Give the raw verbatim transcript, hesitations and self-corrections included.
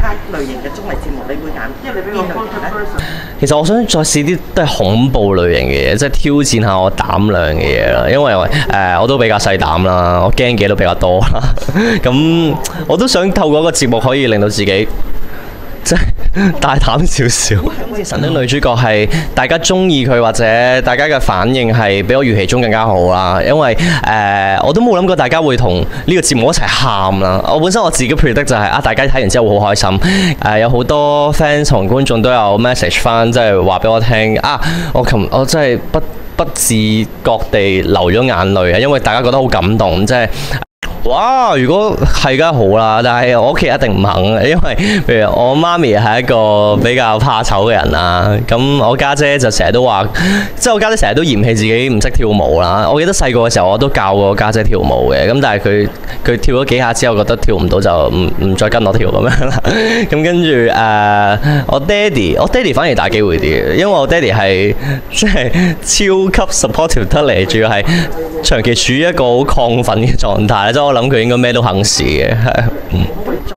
他類型嘅綜藝節目，你會揀邊類型咧？ 其實我想再試啲都係恐怖類型嘅嘢，即係挑戰下我膽量嘅嘢啦。因為誒、呃、我都比較細膽啦，我驚嘅都比較多啦。咁我都想透過一個節目可以令到自己即係大膽少少。好似神的女主角係大家中意佢，或者大家嘅反應係比我預期中更加好啦。因為誒、呃、我都冇諗過大家會同呢個節目一齊喊啦。我本身我自己 predict 就係、是、啊，大家睇完之後會好開心。誒、呃、有好多 fans 同觀眾都有 message 翻，即係話俾我聽啊，我琴我真係不不自覺地流咗眼淚啊，因為大家覺得好感動，即係。哇！如果係梗係好啦，但係我屋企一定唔肯，因為譬如我媽咪係一個比較怕醜嘅人啦，咁我家姐就成日都話，即係我家姐成日都嫌棄自己唔識跳舞啦。我記得細個嘅時候我都教過家姐跳舞嘅，咁但係佢佢跳咗幾下之後覺得跳唔到就唔唔再跟我跳咁樣啦。咁跟住誒，我爹哋，我爹哋反而大機會啲嘅，因為我爹哋係即係超級 supportive 得嚟，主要係長期處於一個好亢奮嘅狀態，即係我諗佢應該咩都肯試嘅，係。